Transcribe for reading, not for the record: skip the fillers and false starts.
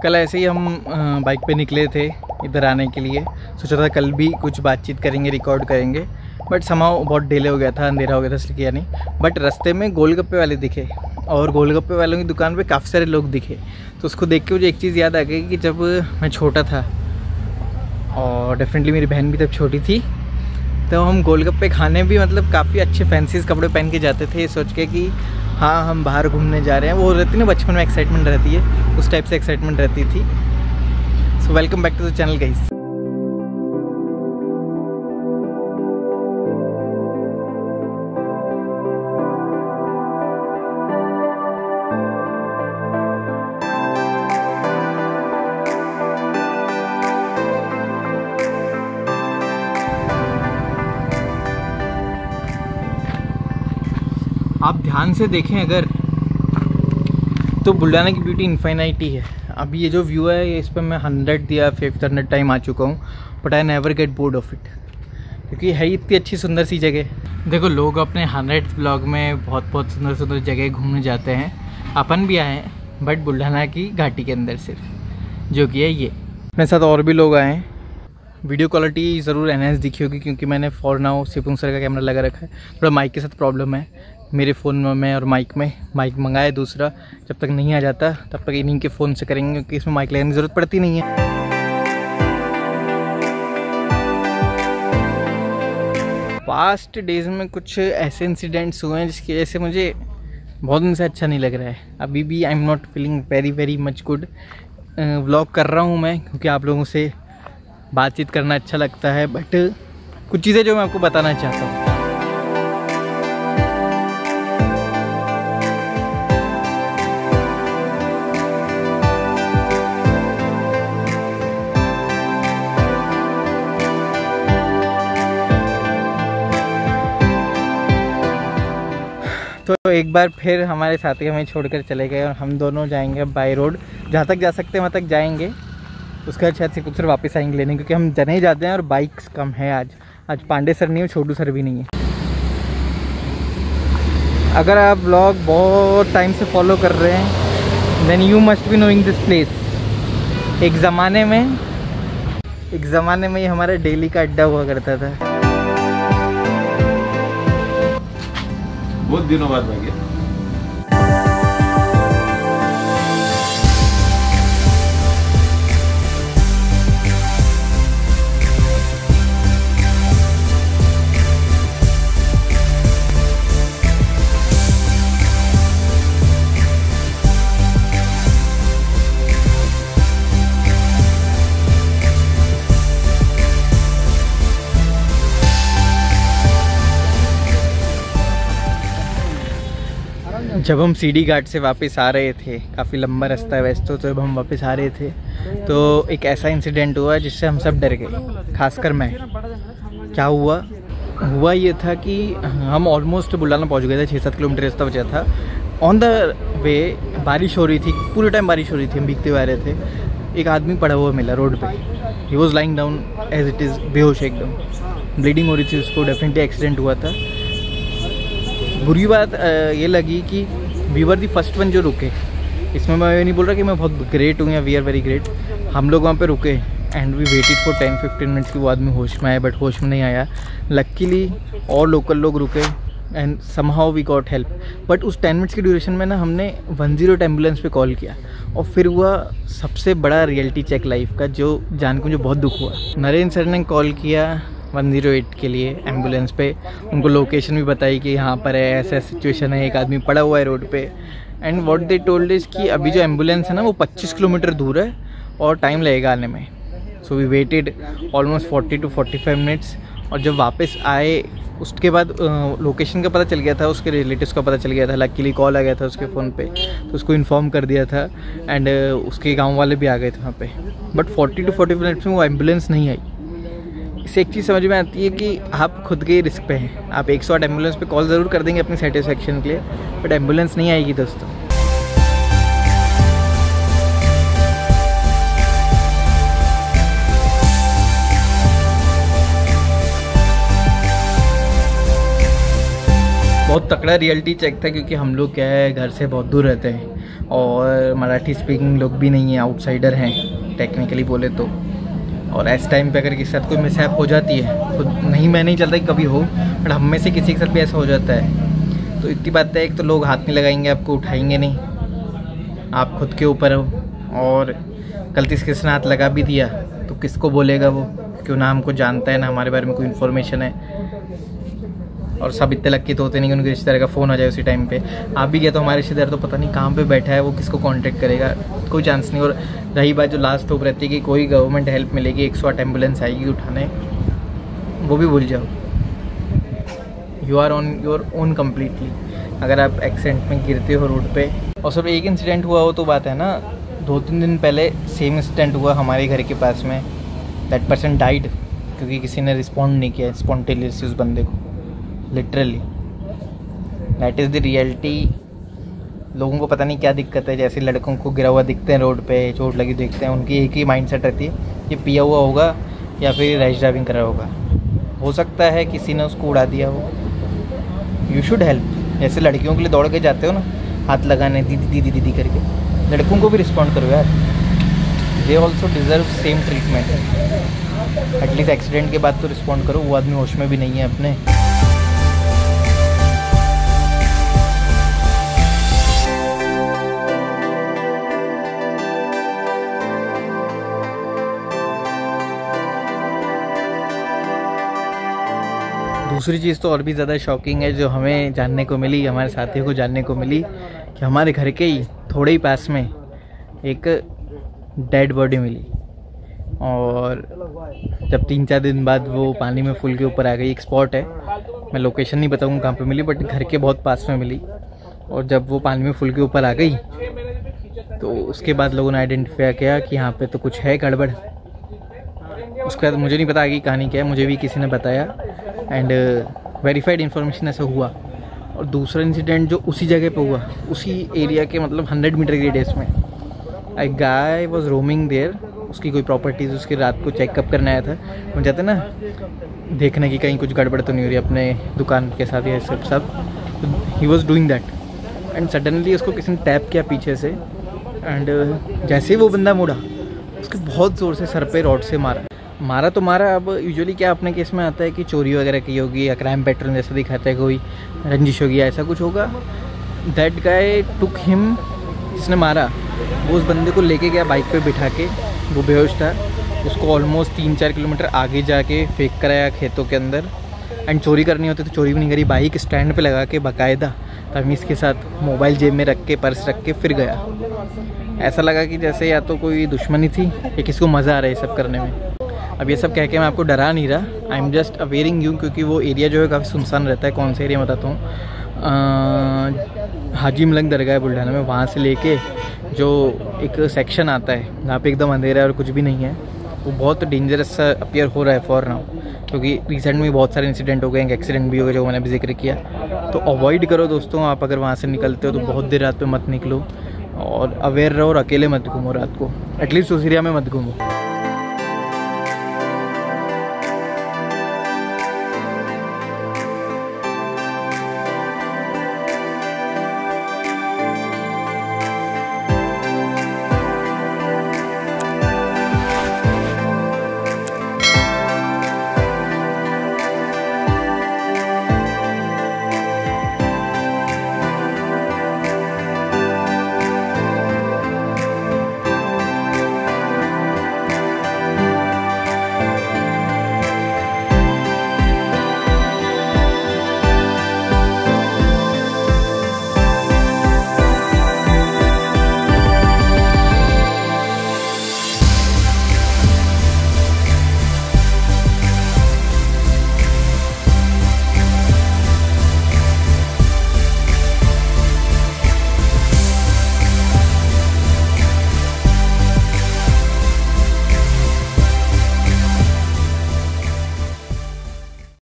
कल ऐसे ही हम बाइक पे निकले थे इधर आने के लिए। सोचा था कल भी कुछ बातचीत करेंगे, रिकॉर्ड करेंगे, बट समाओ बहुत डिले हो गया था, अंधेरा हो गया था, इसलिए किया नहीं। बट रास्ते में गोलगप्पे वाले दिखे और गोलगप्पे वालों की दुकान पे काफ़ी सारे लोग दिखे, तो उसको देख के मुझे एक चीज़ याद आ गई कि जब मैं छोटा था और डेफिनेटली मेरी बहन भी तब छोटी थी, तो हम गोलगप्पे खाने भी मतलब काफ़ी अच्छे फैंसीज कपड़े पहन के जाते थे, सोच के कि हाँ हम बाहर घूमने जा रहे हैं। वो रहती ना बचपन में एक्साइटमेंट रहती है, उस टाइप से एक्साइटमेंट रहती थी। So welcome back to the channel guys. आप ध्यान से देखें अगर तो बुल्ढाना की ब्यूटी इनफाइनाइटी है। अभी ये जो व्यू है इस पर मैं 100 या 500 टाइम आ चुका हूँ, but I never get bored of it, क्योंकि है इतनी अच्छी सुंदर सी जगह। देखो लोग अपने 100th ब्लॉग में बहुत बहुत सुंदर सुंदर जगह घूमने जाते हैं, अपन भी आए हैं, बट बुल्ढाना की घाटी के अंदर सिर्फ, जो कि है ये। मेरे साथ और भी लोग आए हैं। वीडियो क्वालिटी ज़रूर एनहांस दिखी होगी क्योंकि मैंने फॉर नाउ सिपुंग सर का कैमरा लगा रखा है। थोड़ा माइक के साथ प्रॉब्लम है मेरे फ़ोन में और माइक में। माइक मंगाया दूसरा, जब तक नहीं आ जाता तब तक इन्हीं के फ़ोन से करेंगे क्योंकि इसमें माइक लगाने की ज़रूरत पड़ती नहीं है। पास्ट डेज़ में कुछ ऐसे इंसिडेंट्स हुए हैं जिसकी वजह से मुझे बहुत दिन से अच्छा नहीं लग रहा है। अभी भी I am not feeling very much good. Vlog कर रहा हूँ मैं क्योंकि आप लोगों से बातचीत करना अच्छा लगता है, बट कुछ चीज़ें जो मैं आपको बताना चाहता हूँ। तो एक बार फिर हमारे साथी हमें छोड़कर चले गए और हम दोनों जाएंगे बाय रोड, जहाँ तक जा सकते हैं वहाँ तक जाएंगे। उसके बाद शायद से कुछ वापस आएंगे लेने, क्योंकि हम जने ही जाते हैं और बाइक्स कम है। आज पांडे सर नहीं है, छोटू सर भी नहीं है। अगर आप ब्लॉग बहुत टाइम से फॉलो कर रहे हैं then you must be knowing this place. एक ज़माने में ये हमारा डेली का अड्डा हुआ करता था। बहुत दिनों बाद में गया। जब हम सीढ़ी घाट से वापस आ रहे थे, काफ़ी लंबा रास्ता है वैसे तो जब हम वापस आ रहे थे तो एक ऐसा इंसिडेंट हुआ जिससे हम सब डर गए, खासकर मैं। क्या हुआ ये था कि हम ऑलमोस्ट बुल्ढाना पहुंच गए थे, 6-7 किलोमीटर रास्ता बचा था। ऑन द वे बारिश हो रही थी, पूरे टाइम बारिश हो रही थी, हम भीगते हुए आ रहे थे। एक आदमी पड़ा हुआ मिला रोड पे, he was lying down as it is, बेहोश एकदम, ब्लीडिंग हो रही थी उसको। डेफिनेटली एक्सीडेंट हुआ था। बुरी बात ये लगी कि we were the first one जो रुके। इसमें मैं ये नहीं बोल रहा कि मैं बहुत ग्रेट हूँ या वी आर वेरी ग्रेट। हम लोग वहाँ पे रुके and we waited for 10-15 minutes कि वो आदमी होश में आए, बट होश में नहीं आया। लकीली और लोकल लोग रुके and somehow we got help. But उस 10 मिनट्स की ड्यूरेशन में ना हमने 108 एम्बुलेंस पे कॉल किया और फिर हुआ सबसे बड़ा रियलिटी चेक लाइफ का, जो जान के मुझे बहुत दुख हुआ। नरेंद्र सर ने कॉल किया 108 के लिए एम्बुलेंस पे, उनको लोकेशन भी बताई कि यहाँ पर है, ऐसा सिचुएशन है, एक आदमी पड़ा हुआ है रोड पे। And what they told is कि अभी जो एम्बुलेंस है ना वो 25 किलोमीटर दूर है और टाइम लगेगा आने में। So we waited almost 40 to 45 minutes. और जब वापस आए उसके बाद लोकेशन का पता चल गया था, उसके रिलेटिव्स का पता चल गया था। लकीली कॉल आ गया था उसके फ़ोन पे, तो उसको इन्फॉर्म कर दिया था एंड उसके गाँव वाले भी आ गए थे वहाँ पे। बट 40 to 45 मिनट्स में वो एम्बुलेंस नहीं आई। इससे एक चीज़ समझ में आती है कि आप खुद के रिस्क पे हैं। आप 108 एम्बुलेंस पे कॉल ज़रूर कर देंगे अपनी सेटिस्फेक्शन के लिए, बट एम्बुलेंस नहीं आएगी दोस्तों। बहुत तगड़ा रियलिटी चेक था, क्योंकि हम लोग क्या है घर से बहुत दूर रहते हैं और मराठी स्पीकिंग लोग भी नहीं हैं, आउटसाइडर हैं टेक्निकली बोले तो। और इस टाइम पे अगर किसी साथ कोई मिसहैप हो जाती है तो नहीं, मैं नहीं चलता कि कभी हो, बट हम में से किसी के साथ भी ऐसा हो जाता है तो इतनी बात है, एक तो लोग हाथ नहीं लगाएंगे, आपको उठाएंगे नहीं, आप खुद के ऊपर हो। और गलती से किसी ने हाथ लगा भी दिया तो किसको बोलेगा वो, क्यों ना हमको जानता है ना हमारे बारे में कोई इन्फॉर्मेशन है। और सब इतने लक्की तो होते नहीं कि उनके रिश्तेदार का फ़ोन आ जाए उसी टाइम पे। आप भी गया तो हमारे रिश्तेदार तो पता नहीं कहाँ पे बैठा है, वो किसको कांटेक्ट करेगा, कोई चांस नहीं। और रही बात जो लास्ट होप रहती है कि कोई गवर्नमेंट हेल्प मिलेगी, 108 एम्बुलेंस आएगी उठाने, वो भी भूल जाओ। You are on your own completely अगर आप एक्सीडेंट में गिरते हो रोड पे। और सिर्फ एक इंसिडेंट हुआ हो तो बात है ना, 2-3 दिन पहले सेम इंसिडेंट हुआ हमारे घर के पास में। दैट पर्सन डाइड क्योंकि किसी ने रिस्पॉन्ड नहीं किया स्पॉन्टेनियसली उस बंदे को, literally. That is the reality. लोगों को पता नहीं क्या दिक्कत है, जैसे लड़कों को गिरा हुआ दिखते हैं रोड पे, चोट लगी देखते हैं, उनकी एक ही माइंडसेट रहती है कि पिया हुआ होगा या फिर रैश ड्राइविंग कर रहा होगा। हो सकता है किसी ने उसको उड़ा दिया हो। You should help. जैसे लड़कियों के लिए दौड़ के जाते हो ना हाथ लगाने, दीदी दीदी दीदी करके, लड़कों को भी रिस्पॉन्ड करो यार। They also deserve same treatment. At least accident के बाद तो रिस्पॉन्ड करो, वो आदमी होश में भी नहीं है अपने। दूसरी चीज़ तो और भी ज़्यादा शॉकिंग है जो हमें जानने को मिली, हमारे साथियों को जानने को मिली, कि हमारे घर के ही थोड़े ही पास में एक डेड बॉडी मिली। और जब 3-4 दिन बाद वो पानी में फुल के ऊपर आ गई। एक स्पॉट है, मैं लोकेशन नहीं बताऊँगा कहाँ पे मिली, बट घर के बहुत पास में मिली। और जब वो पानी में फुल के ऊपर आ गई तो उसके बाद लोगों ने आइडेंटिफाई किया कि यहाँ पे तो कुछ है गड़बड़। उसके बाद मुझे नहीं पता आगे कहानी क्या है, मुझे भी किसी ने बताया एंड वेरीफाइड इन्फॉर्मेशन ऐसा हुआ। और दूसरा इंसिडेंट जो उसी जगह पे हुआ, उसी एरिया के मतलब 100 मीटर रेडियस में, एक गाय वॉज रोमिंग देयर। उसकी कोई प्रॉपर्टीज उसकी रात को चेकअप करने आया था, वो जाते ना देखने की कहीं कुछ गड़बड़ तो नहीं हो रही अपने दुकान के साथ, ये सब ही was doing that and suddenly उसको किसी ने टैप किया पीछे से एंड जैसे ही वो बंदा मुड़ा उसके बहुत ज़ोर से सर पे रॉड से मारा तो मारा। अब यूजुअली क्या अपने केस में आता है कि चोरी वगैरह की होगी या क्राइम पैटर्न जैसा दिखाता है, कोई रंजिश होगी, ऐसा कुछ होगा। दैट गाय टुक हिम, जिसने मारा वो उस बंदे को लेके गया बाइक पे बिठा के, वो बेहोश था, उसको ऑलमोस्ट 3-4 किलोमीटर आगे जाके फेंक कराया खेतों के अंदर। एंड चोरी करनी होती तो चोरी भी नहीं करी, बाइक स्टैंड पे लगा के बाकायदा तमीज़ के साथ मोबाइल जेब में रख के, पर्स रख के फिर गया। ऐसा लगा कि जैसे या तो कोई दुश्मनी थी या किसी को मज़ा आ रहा है ये सब करने में। अब ये सब कह के मैं आपको डरा नहीं रहा, I am just awaring you, क्योंकि वो एरिया जो है काफ़ी सुनसान रहता है। कौन सा एरिया बताता हूँ, हाजी मलंग दरगाह है बुल्ढाना में, वहाँ से लेके जो एक सेक्शन आता है जहाँ पे एकदम अंधेरा है और कुछ भी नहीं है, वो बहुत डेंजरस सा अपीयर हो रहा है फॉर नाउ, क्योंकि रिसेंट में बहुत सारे इंसिडेंट हो गए, एक एक्सीडेंट भी हो गया जो मैंने अभी जिक्र किया। तो अवॉइड करो दोस्तों, आप अगर वहाँ से निकलते हो तो बहुत देर रात पे मत निकलो और अवेयर रहो और अकेले मत घूमो रात को, एटलीस्ट उस एरिया में मत घूमो।